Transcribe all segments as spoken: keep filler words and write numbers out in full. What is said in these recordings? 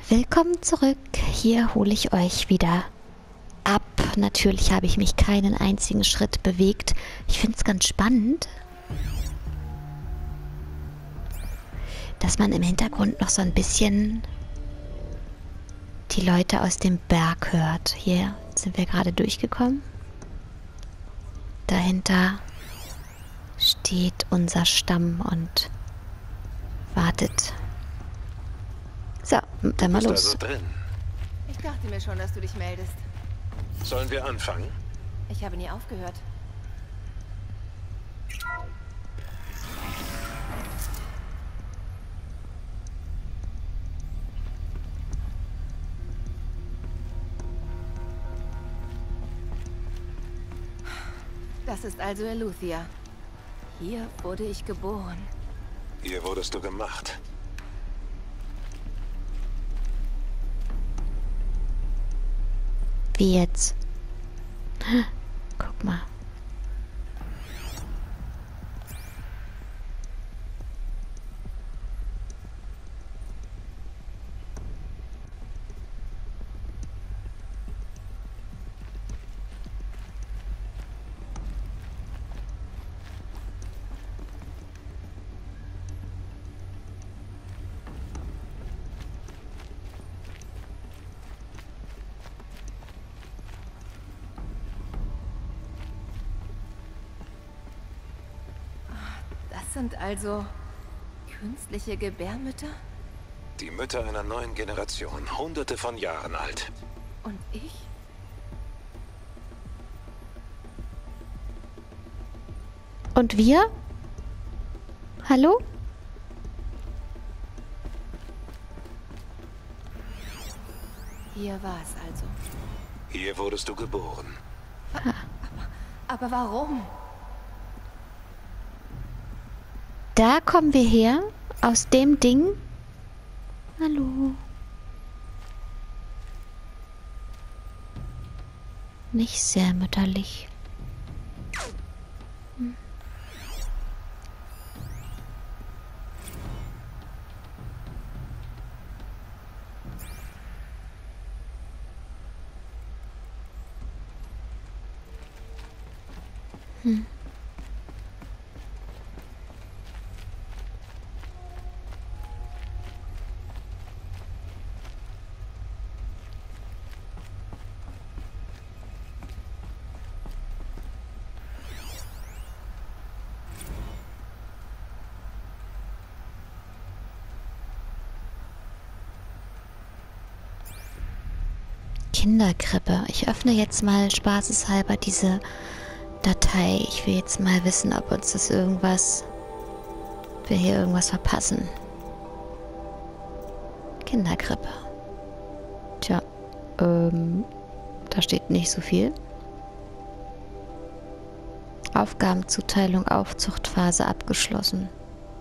Willkommen zurück. Hier hole ich euch wieder ab. Natürlich habe ich mich keinen einzigen Schritt bewegt. Ich finde es ganz spannend, dass man im Hintergrund noch so ein bisschen die Leute aus dem Berg hört. Hier sind wir gerade durchgekommen. Dahinter steht unser Stamm und wartet. So, dann mal Bist los. also drin. Ich dachte mir schon, dass du dich meldest. Sollen wir anfangen? Ich habe nie aufgehört. Das ist also Eluthia. Hier wurde ich geboren. Hier wurdest du gemacht. Wie jetzt? Guck mal. Das sind also künstliche Gebärmütter? Die Mütter einer neuen Generation, hunderte von Jahren alt. Und ich? Und wir? Hallo? Hier war es also. Hier wurdest du geboren. Aber, aber warum? Da kommen wir her, aus dem Ding. Hallo. Nicht sehr mütterlich. Hm. Hm. Kinderkrippe. Ich öffne jetzt mal spaßeshalber diese Datei. Ich will jetzt mal wissen, ob uns das irgendwas... ob wir hier irgendwas verpassen. Kinderkrippe. Tja, ähm, da steht nicht so viel. Aufgabenzuteilung, Aufzuchtphase abgeschlossen.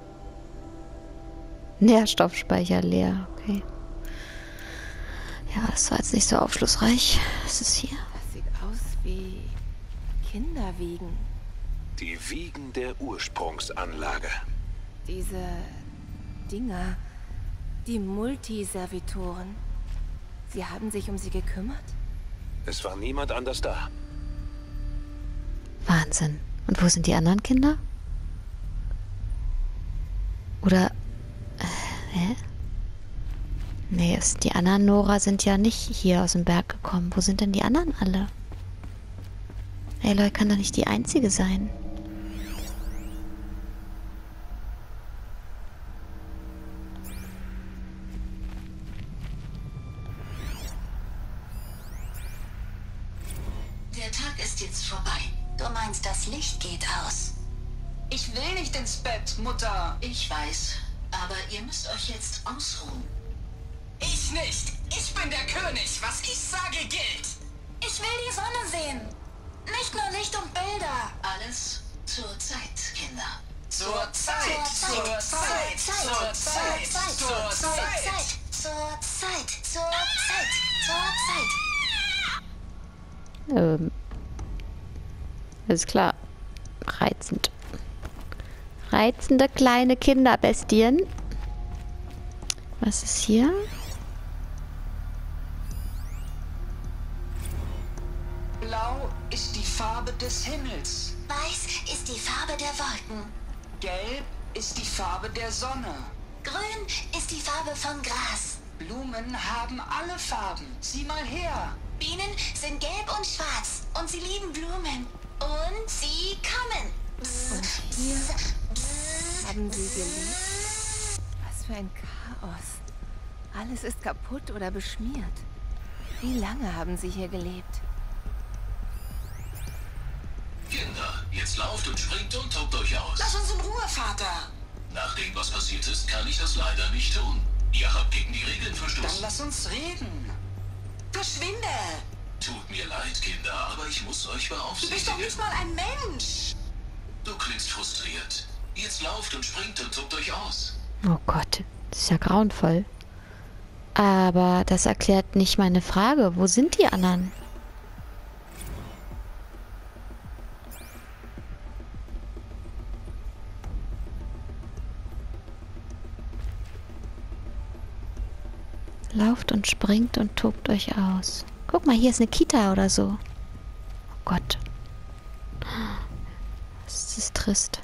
Nährstoffspeicher leer, okay. Ja, das war jetzt nicht so aufschlussreich. Was ist hier? Das sieht aus wie Kinderwiegen. Die Wiegen der Ursprungsanlage. Diese Dinger, die Multiservitoren. Sie haben sich um sie gekümmert? Es war niemand anders da. Wahnsinn. Und wo sind die anderen Kinder? Oder... Äh, hä? Nee, es, die anderen Nora sind ja nicht hier aus dem Berg gekommen. Wo sind denn die anderen alle? Aloy kann doch nicht die Einzige sein. Der Tag ist jetzt vorbei. Du meinst, das Licht geht aus? Ich will nicht ins Bett, Mutter. Ich weiß, aber ihr müsst euch jetzt ausruhen. Ich nicht. Ich bin der König. Was ich sage, gilt. Ich will die Sonne sehen. Nicht nur Licht und Bilder. Alles zur Zeit, Kinder. Zur Zeit. Zur Zeit. Zur Zeit. Zur Zeit. Zur Zeit. Zur Zeit. Zur Zeit. Ähm. Ist klar. Reizend. Reizende kleine Kinderbestien. Was ist hier? des Himmels. Weiß ist die Farbe der Wolken. Gelb ist die Farbe der Sonne. Grün ist die Farbe von Gras. Blumen haben alle Farben. Sieh mal her. Bienen sind gelb und schwarz und sie lieben Blumen. Und sie kommen. Und hier haben sie gelebt. Was für ein Chaos. Alles ist kaputt oder beschmiert. Wie lange haben sie hier gelebt? Kinder, jetzt lauft und springt und tobt euch aus. Lass uns in Ruhe, Vater. Nach dem, was passiert ist, kann ich das leider nicht tun. Ihr habt gegen die Regeln Dann verstoßen. lass uns reden. Verschwinde. Tut mir leid, Kinder, aber ich muss euch Du beaufsichtigen. bist doch nicht mal ein Mensch. Du klingst frustriert. Jetzt lauft und springt und tobt euch aus. Oh Gott, das ist ja grauenvoll. Aber das erklärt nicht meine Frage. Wo sind die anderen? Lauft und springt und tobt euch aus. Guck mal, hier ist eine Kita oder so. Oh Gott. Das ist trist.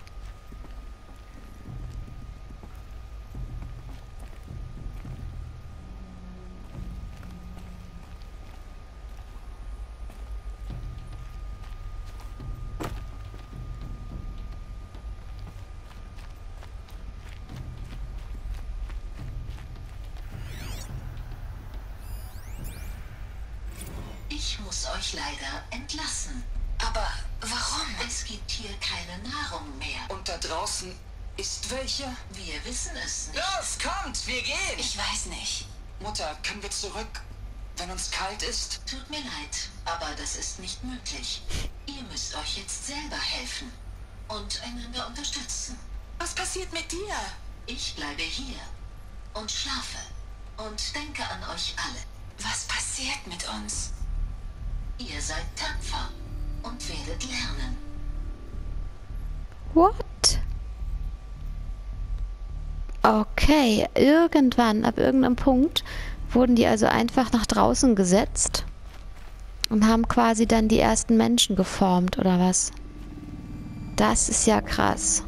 Ich muss euch leider entlassen. Aber warum? Es gibt hier keine Nahrung mehr. Und da draußen ist welche? Wir wissen es nicht. Los, kommt, wir gehen. Ich weiß nicht. Mutter, können wir zurück, wenn uns kalt ist? Tut mir leid, aber das ist nicht möglich. Ihr müsst euch jetzt selber helfen und einander unterstützen. Was passiert mit dir? Ich bleibe hier und schlafe und denke an euch alle. Was passiert mit uns? Ihr seid tapfer und werdet lernen. What? Okay, irgendwann, ab irgendeinem Punkt, wurden die also einfach nach draußen gesetzt und haben quasi dann die ersten Menschen geformt, oder was? Das ist ja krass.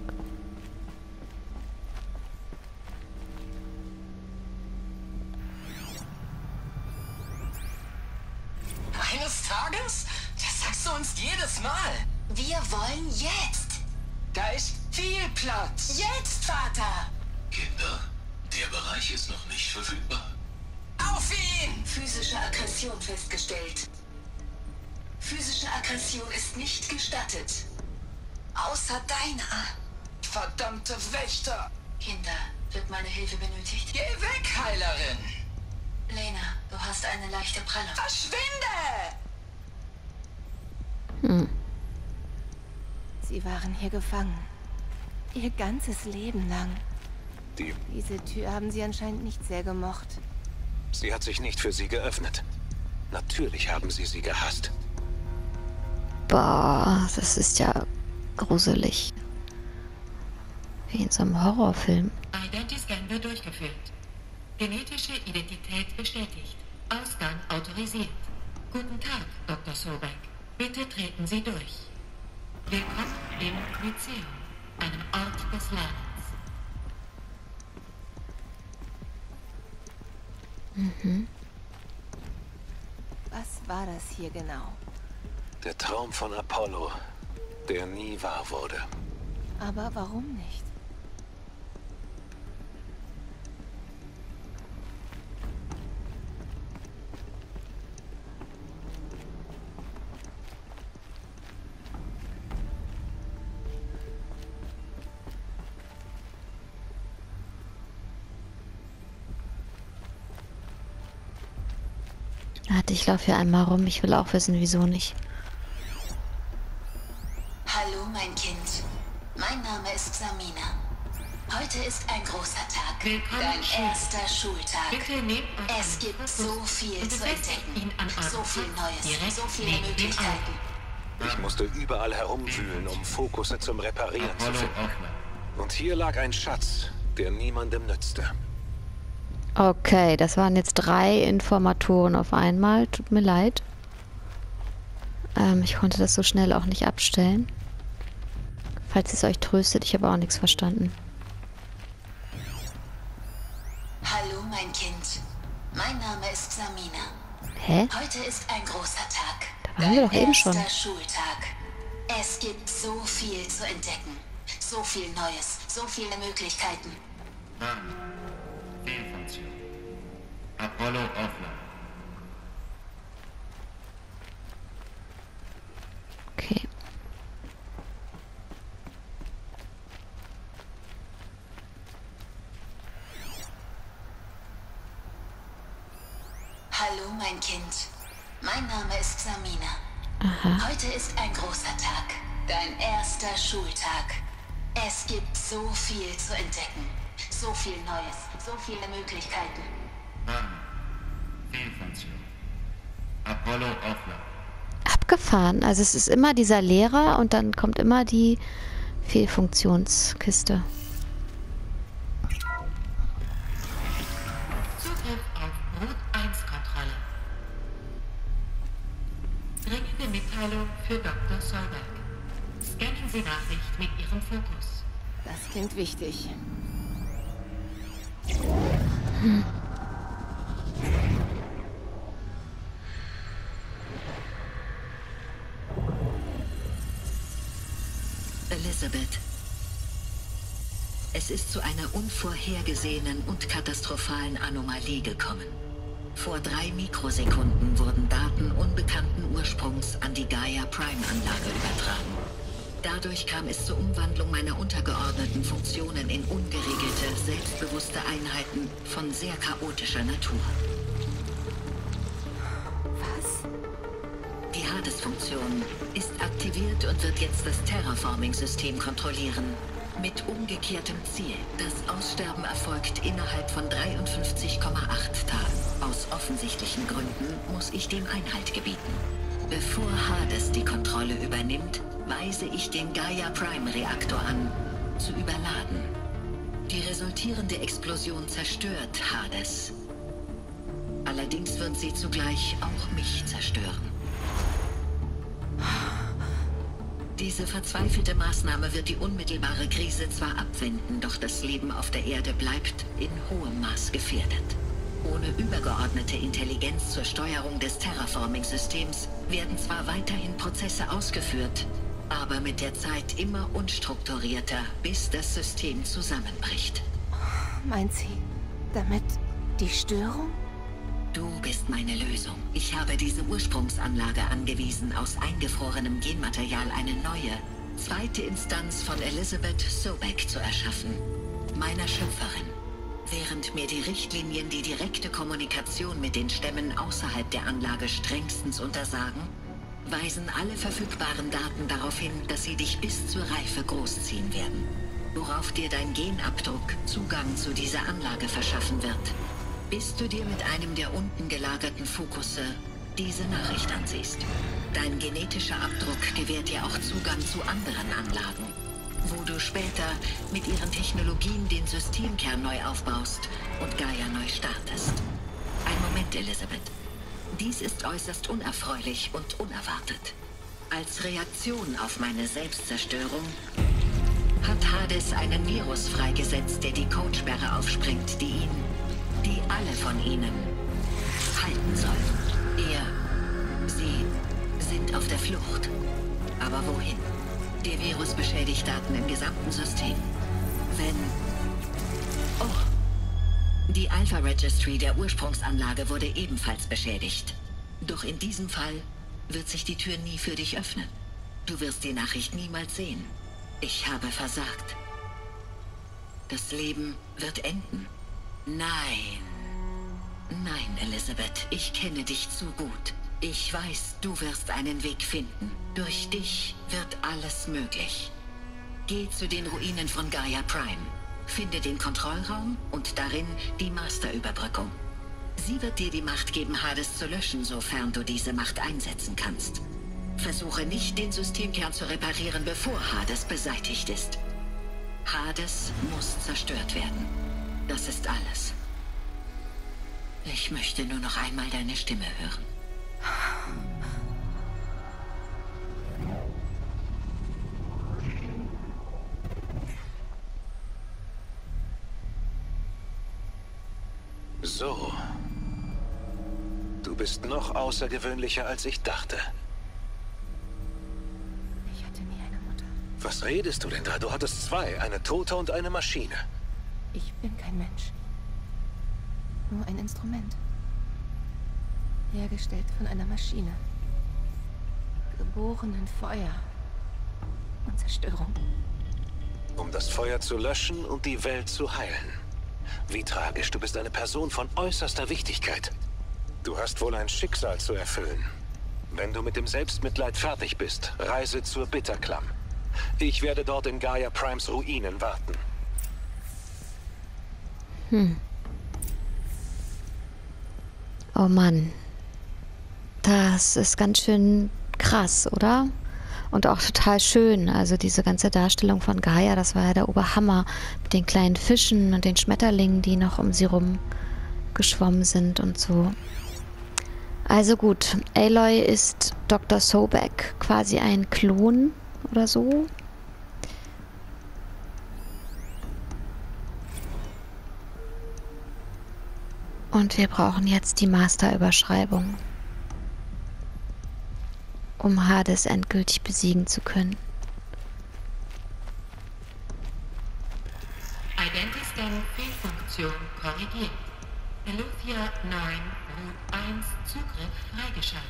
Eines Tages? Das sagst du uns jedes Mal. Wir wollen jetzt. Da ist viel Platz. Jetzt, Vater. Kinder, der Bereich ist noch nicht verfügbar. Auf ihn! Physische Aggression festgestellt. Physische Aggression ist nicht gestattet. Außer deiner. Verdammte Wächter! Kinder, wird meine Hilfe benötigt? Geh weg, Heilerin! Lena, du hast eine leichte Prellung. Verschwinde! Hm. Sie waren hier gefangen. Ihr ganzes Leben lang. Die, Diese Tür haben sie anscheinend nicht sehr gemocht. sie hat sich nicht für sie geöffnet. Natürlich haben sie sie gehasst. Boah, das ist ja gruselig. Wie in so einem Horrorfilm. Identiscan wird durchgeführt. Genetische Identität bestätigt. Ausgang autorisiert. Guten Tag, Doktor Sobeck. Bitte treten Sie durch. Willkommen im Lyzeum, einem Ort des Lernens. Mhm. Was war das hier genau? Der Traum von Apollo, der nie wahr wurde. Aber warum nicht? Warte, ich laufe hier einmal rum. Ich will auch wissen, wieso nicht. Hallo, mein Kind. Mein Name ist Samina. Heute ist ein großer Tag. Willkommen, Dein Schüler. erster Schultag. Bitte nehmt euch Es einen gibt Fokus so viel und zu befestigt entdecken. ihn an eurem So viel Kopf, Neues, direkt so viele neben den Möglichkeiten. Ich musste überall herumwühlen, um Fokusse zum Reparieren zu Apollo finden. Hoffmann. Und hier lag ein Schatz, der niemandem nützte. Okay, das waren jetzt drei Informatoren auf einmal. Tut mir leid. Ähm, ich konnte das so schnell auch nicht abstellen. Falls es euch tröstet, ich habe auch nichts verstanden. Hallo, mein Kind. Mein Name ist Samina. Hä? Heute ist ein großer Tag. Da waren wir doch eben schon. Erster Schultag. Es gibt so viel zu entdecken. So viel Neues. So viele Möglichkeiten. Warnung. Fehlfunktion. Apollo offline. Okay. Hallo, mein Kind. Mein Name ist Samina. Aha. Heute ist ein großer Tag. Dein erster Schultag. Es gibt so viel zu entdecken. So viel Neues. So viele Möglichkeiten. Warnung. Fehlfunktion. Apollo offline. Abgefahren. Also es ist immer dieser Lehrer und dann kommt immer die Fehlfunktionskiste. Zugriff auf Route eins Kontrolle. Dringende Mitteilung für Doktor Solberg. Scannen Sie Nachricht mit Ihrem Fokus. Das klingt wichtig. Elizabeth. Es ist zu einer unvorhergesehenen und katastrophalen Anomalie gekommen. Vor drei Mikrosekunden wurden Daten unbekannten Ursprungs an die Gaia-Prime-Anlage übertragen. Dadurch kam es zur Umwandlung meiner untergeordneten Funktionen in ungeregelte, selbstbewusste Einheiten von sehr chaotischer Natur. Was? Die Hades-Funktion ist aktiviert und wird jetzt das Terraforming-System kontrollieren. Mit umgekehrtem Ziel. Das Aussterben erfolgt innerhalb von dreiundfünfzig Komma acht Tagen. Aus offensichtlichen Gründen muss ich dem Einhalt gebieten. Bevor Hades die Kontrolle übernimmt, weise ich den Gaia-Prime-Reaktor an, zu überladen. Die resultierende Explosion zerstört Hades. Allerdings wird sie zugleich auch mich zerstören. Diese verzweifelte Maßnahme wird die unmittelbare Krise zwar abwenden, doch das Leben auf der Erde bleibt in hohem Maß gefährdet. Ohne übergeordnete Intelligenz zur Steuerung des Terraforming-Systems werden zwar weiterhin Prozesse ausgeführt, aber mit der Zeit immer unstrukturierter, bis das System zusammenbricht. Meint sie damit die Störung? Du bist meine Lösung. Ich habe diese Ursprungsanlage angewiesen, aus eingefrorenem Genmaterial eine neue, zweite Instanz von Elizabeth Sobeck zu erschaffen, meiner Schöpferin. Während mir die Richtlinien die direkte Kommunikation mit den Stämmen außerhalb der Anlage strengstens untersagen, weisen alle verfügbaren Daten darauf hin, dass sie dich bis zur Reife großziehen werden, worauf dir dein Genabdruck Zugang zu dieser Anlage verschaffen wird, bis du dir mit einem der unten gelagerten Fokusse diese Nachricht ansiehst. Dein genetischer Abdruck gewährt dir auch Zugang zu anderen Anlagen, wo du später mit ihren Technologien den Systemkern neu aufbaust und Gaia neu startest. Ein Moment, Elizabeth. Dies ist äußerst unerfreulich und unerwartet. Als Reaktion auf meine Selbstzerstörung hat Hades einen Virus freigesetzt, der die Codesperre aufspringt, die ihn, die alle von ihnen halten soll. Er, sie sind auf der Flucht. Aber wohin? Der Virus beschädigt Daten im gesamten System. Wenn... Oh. Die Alpha Registry der Ursprungsanlage wurde ebenfalls beschädigt. Doch in diesem Fall wird sich die Tür nie für dich öffnen. Du wirst die Nachricht niemals sehen. Ich habe versagt. Das Leben wird enden. Nein. Nein, Elizabeth, ich kenne dich zu gut. Ich weiß, du wirst einen Weg finden. Durch dich wird alles möglich. Geh zu den Ruinen von Gaia Prime. Finde den Kontrollraum und darin die Masterüberbrückung. Sie wird dir die Macht geben, Hades zu löschen, sofern du diese Macht einsetzen kannst. Versuche nicht, den Systemkern zu reparieren, bevor Hades beseitigt ist. Hades muss zerstört werden. Das ist alles. Ich möchte nur noch einmal deine Stimme hören. So. Du bist noch außergewöhnlicher, als ich dachte. Ich hatte nie eine Mutter. Was redest du denn da? Du hattest zwei, eine Tote und eine Maschine. Ich bin kein Mensch. Nur ein Instrument. Hergestellt von einer Maschine. Geboren in Feuer und Zerstörung. Um das Feuer zu löschen und die Welt zu heilen. Wie tragisch, du bist eine Person von äußerster Wichtigkeit. Du hast wohl ein Schicksal zu erfüllen. Wenn du mit dem Selbstmitleid fertig bist, reise zur Bitterklamm. Ich werde dort in Gaia Primes Ruinen warten. Hm. Oh Mann. Das ist ganz schön krass, oder? Und auch total schön. Also diese ganze Darstellung von Gaia, das war ja der Oberhammer. Mit den kleinen Fischen und den Schmetterlingen, die noch um sie rum geschwommen sind und so. Also gut, Aloy ist Doktor Sobek, quasi ein Klon oder so. Und wir brauchen jetzt die Masterüberschreibung, um Hades endgültig besiegen zu können. Identiscan-Fehlfunktion korrigiert. Eleuthia neun, Route eins, Zugriff freigeschaltet.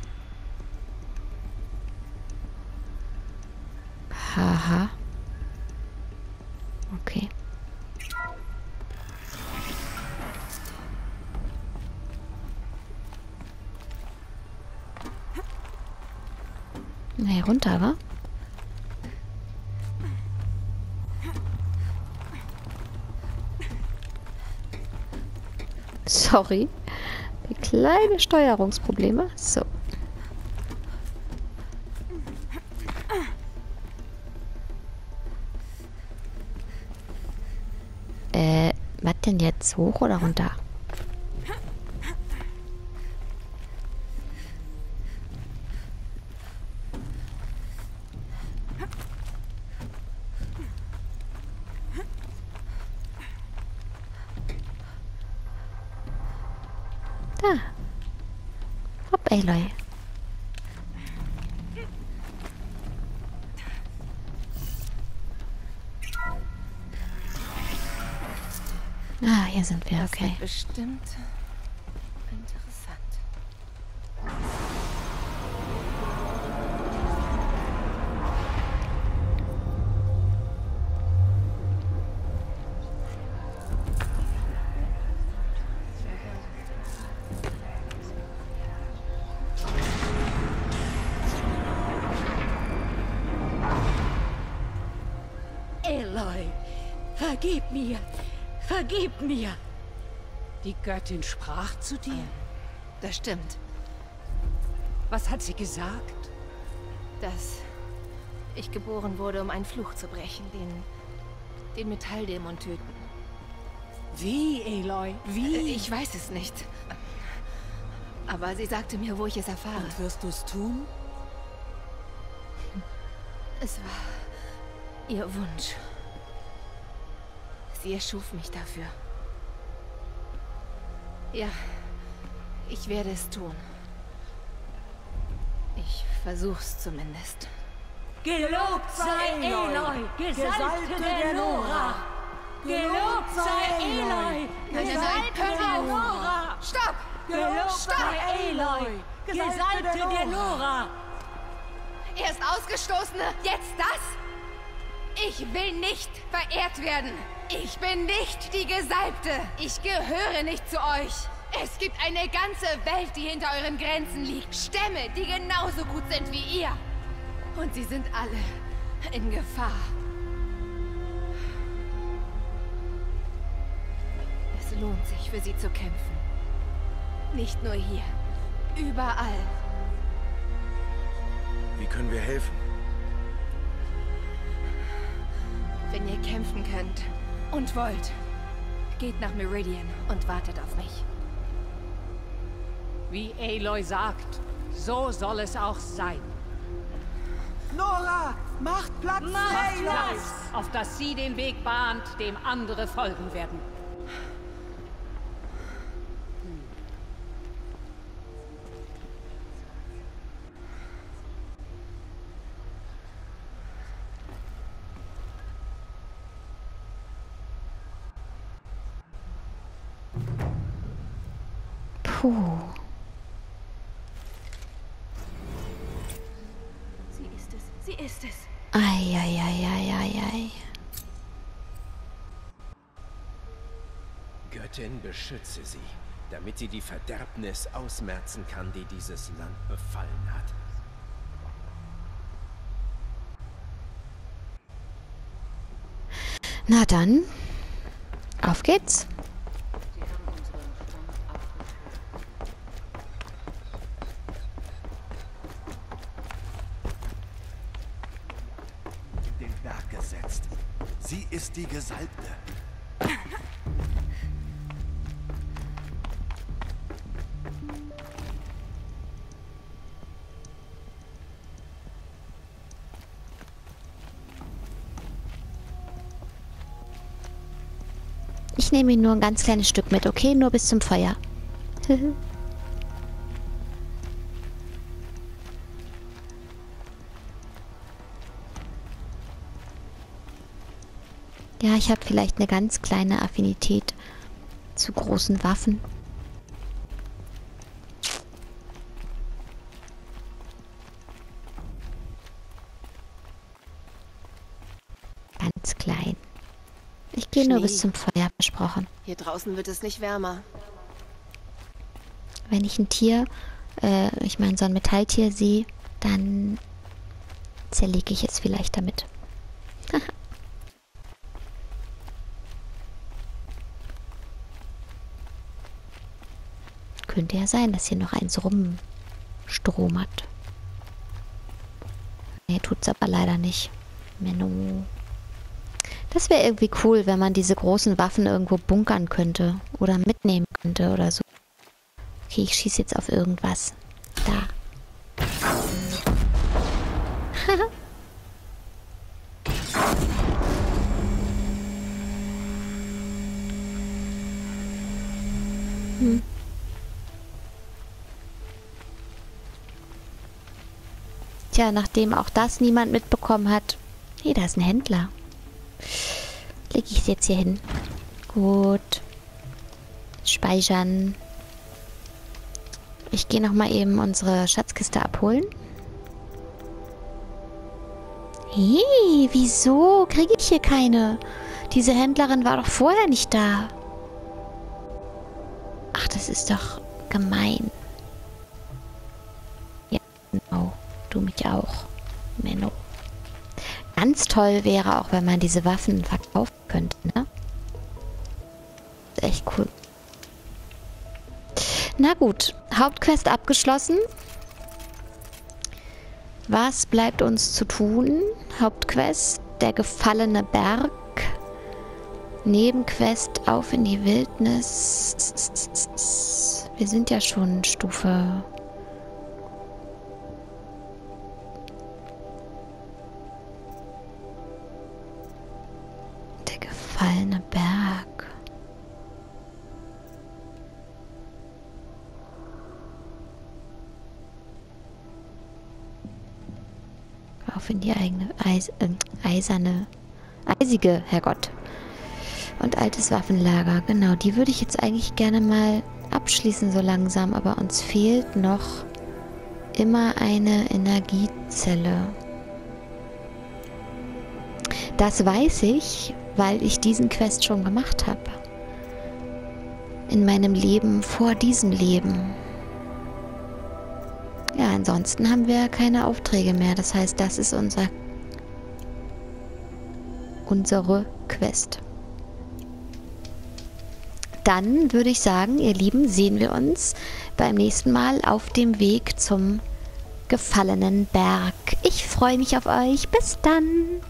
Haha. Okay. Nee, runter, wa? Sorry. Die kleine Steuerungsprobleme. So. Äh, was denn jetzt? Hoch oder runter? Da. Hopp, Aloy. Ah, hier sind wir, okay. Das wird bestimmt interessant. Aloy, vergib mir, vergib mir. Die Göttin sprach zu dir? Das stimmt. Was hat sie gesagt? Dass ich geboren wurde, um einen Fluch zu brechen, den, den Metalldämon töten. Wie, Aloy? Wie? Ich weiß es nicht. Aber sie sagte mir, wo ich es erfahre. Und wirst du es tun? Es war ihr Wunsch. Sie erschuf mich dafür. Ja, ich werde es tun. Ich versuch's zumindest. Gelobt sei Aloy, Gesalbte der Nora! Gelobt sei Aloy, Gesalbte der Nora! Stopp! Gelobt sei Aloy, Gesalbte der Nora! Er ist Ausgestoßene! Jetzt das? Ich will nicht verehrt werden! Ich bin nicht die Gesalbte! Ich gehöre nicht zu euch! Es gibt eine ganze Welt, die hinter euren Grenzen liegt. Stämme, die genauso gut sind wie ihr. Und sie sind alle in Gefahr. Es lohnt sich, für sie zu kämpfen. Nicht nur hier. Überall. Wie können wir helfen? Wenn ihr kämpfen könnt und wollt, geht nach Meridian und wartet auf mich. Wie Aloy sagt, so soll es auch sein. Nora, macht Platz! Macht Platz, auf dass sie den Weg bahnt, dem andere folgen werden. Puh. Sie ist es. Sie ist es. Eieieiei. Göttin, beschütze sie, damit sie die Verderbnis ausmerzen kann, die dieses Land befallen hat. Na dann, auf geht's. Den Berg gesetzt. Sie ist die Gesalbte. Ich nehme ihn nur ein ganz kleines Stück mit, okay? Nur bis zum Feuer. Ja, ich habe vielleicht eine ganz kleine Affinität zu großen Waffen. Ganz klein. Ich gehe nur bis zum Feuer, versprochen. Hier draußen wird es nicht wärmer. Wenn ich ein Tier, äh, ich meine so ein Metalltier sehe, dann zerlege ich es vielleicht damit. Könnte ja sein, dass hier noch eins rumstromert. Nee, tut's aber leider nicht. Menno. Das wäre irgendwie cool, wenn man diese großen Waffen irgendwo bunkern könnte. Oder mitnehmen könnte oder so. Okay, ich schieße jetzt auf irgendwas. Da. hm. Tja, nachdem auch das niemand mitbekommen hat. Hey, da ist ein Händler. Lege ich es jetzt hier hin. Gut. Speichern. Ich gehe nochmal eben unsere Schatzkiste abholen. Hey, wieso kriege ich hier keine? Diese Händlerin war doch vorher nicht da. Ach, das ist doch gemein. Ja, genau. Du mich auch. Menno. Ganz toll wäre auch, wenn man diese Waffen verkaufen könnte, ne? Echt cool. Na gut, Hauptquest abgeschlossen. Was bleibt uns zu tun? Hauptquest, der gefallene Berg. Nebenquest, auf in die Wildnis. Wir sind ja schon Stufe... Der gefallene Berg. Auf in die eigene Eis, äh, eiserne, eisige, Herrgott. Und altes Waffenlager. Genau, die würde ich jetzt eigentlich gerne mal abschließen so langsam, aber uns fehlt noch immer eine Energiezelle. Das weiß ich, weil ich diesen Quest schon gemacht habe. In meinem Leben vor diesem Leben. Ja, ansonsten haben wir keine Aufträge mehr. Das heißt, das ist unser unsere Quest. Dann würde ich sagen, ihr Lieben, sehen wir uns beim nächsten Mal auf dem Weg zum gefallenen Berg. Ich freue mich auf euch. Bis dann!